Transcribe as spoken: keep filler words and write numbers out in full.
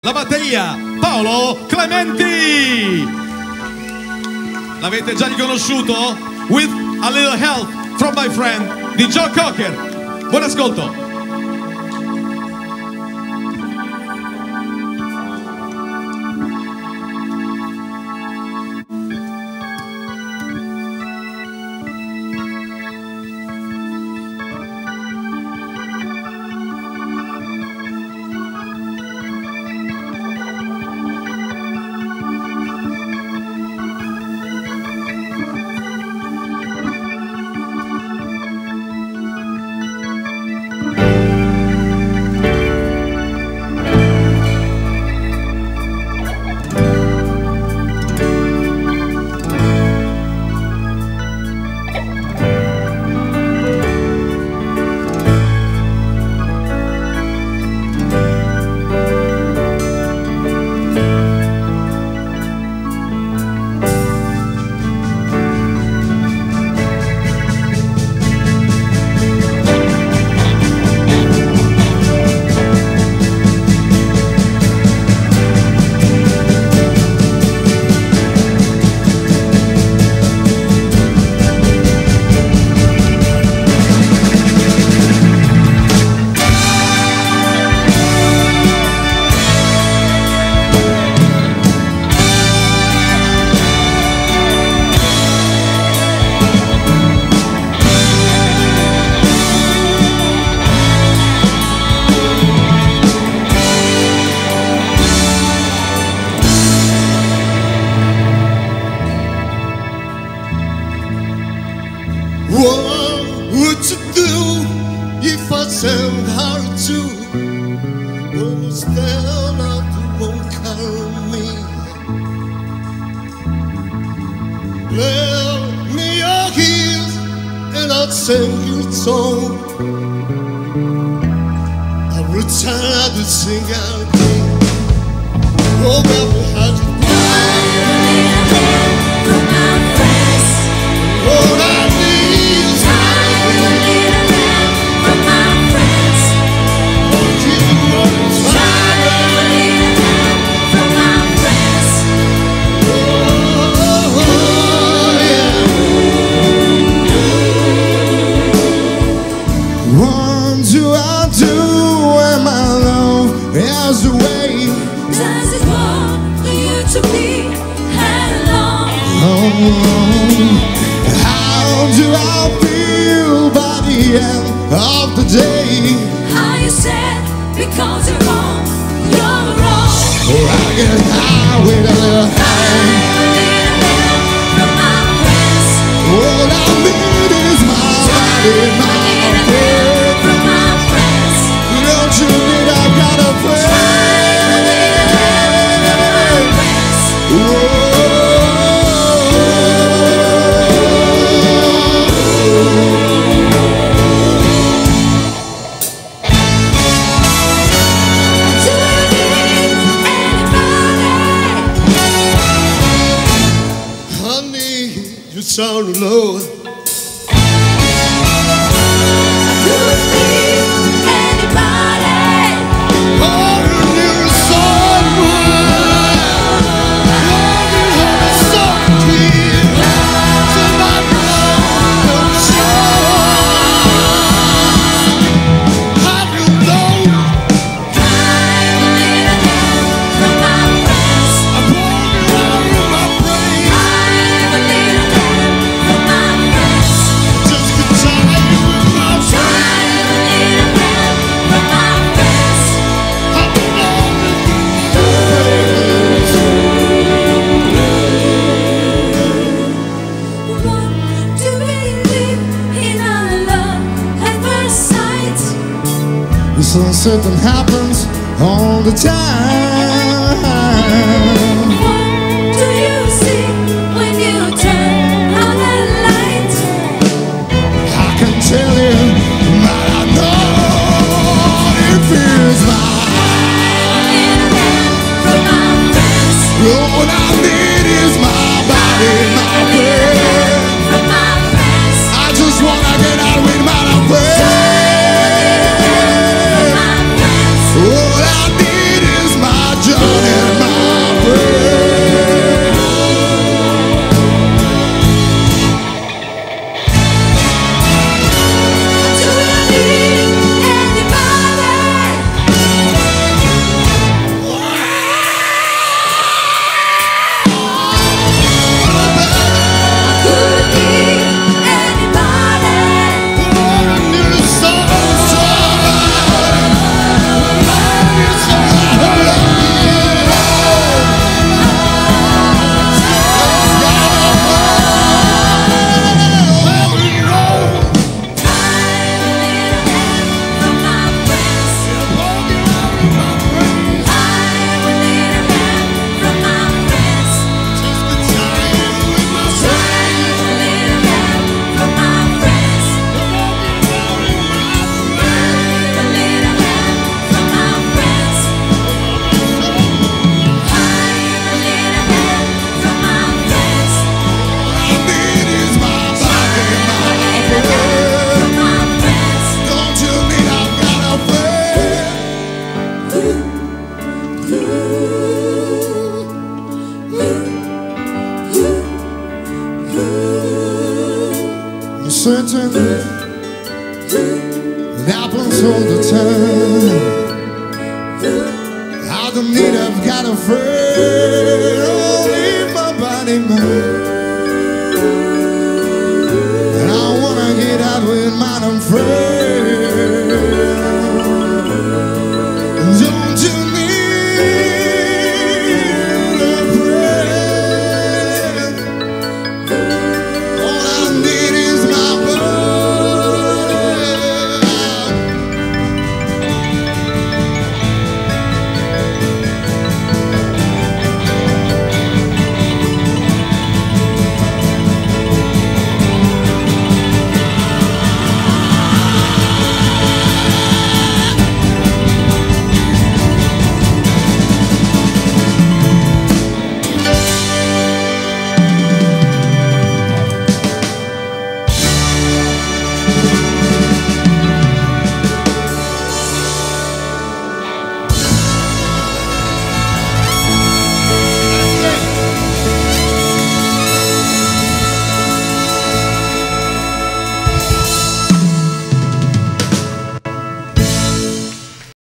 la batteria Paolo Clementi. L'avete già riconosciuto? With a little help from my friend di Joe Cocker. Buon ascolto. What would you do if I said how to? When you stand up, you won't carry me. Lend me your ears and I'll sing you a song. Every time I do sing out again. Oh, baby, how you do? All I need is As the way does it want for you to be had along? Oh, how do I feel by the end of the day? How you said because you're wrong, you're wrong. Oh, I get high with a little high. From my friends. All I need is my body, my friend. From my friends. Don't you need I got a friend? you sound low. Could be anybody. All you need is someone. All you have is something. Somebody who'll show. How do you know? I'm a little help from my friends. I'm walking around in my brain. I'm a little help from my friends. Just get tired with my I'm friends. a little help from my friends. I'm alone with my friends. Want to believe in our love at first sight. So something happens all the time. What do you see when you turn on the light? I can tell you, but I know it feels like From my friends, all I need is my body, my brain. from my friends, I just wanna get out with my friend. my friends, All I need is my joy. certain it happens all the time. I don't need, I've got a friend, only my body, man. And I wanna get out with my friend.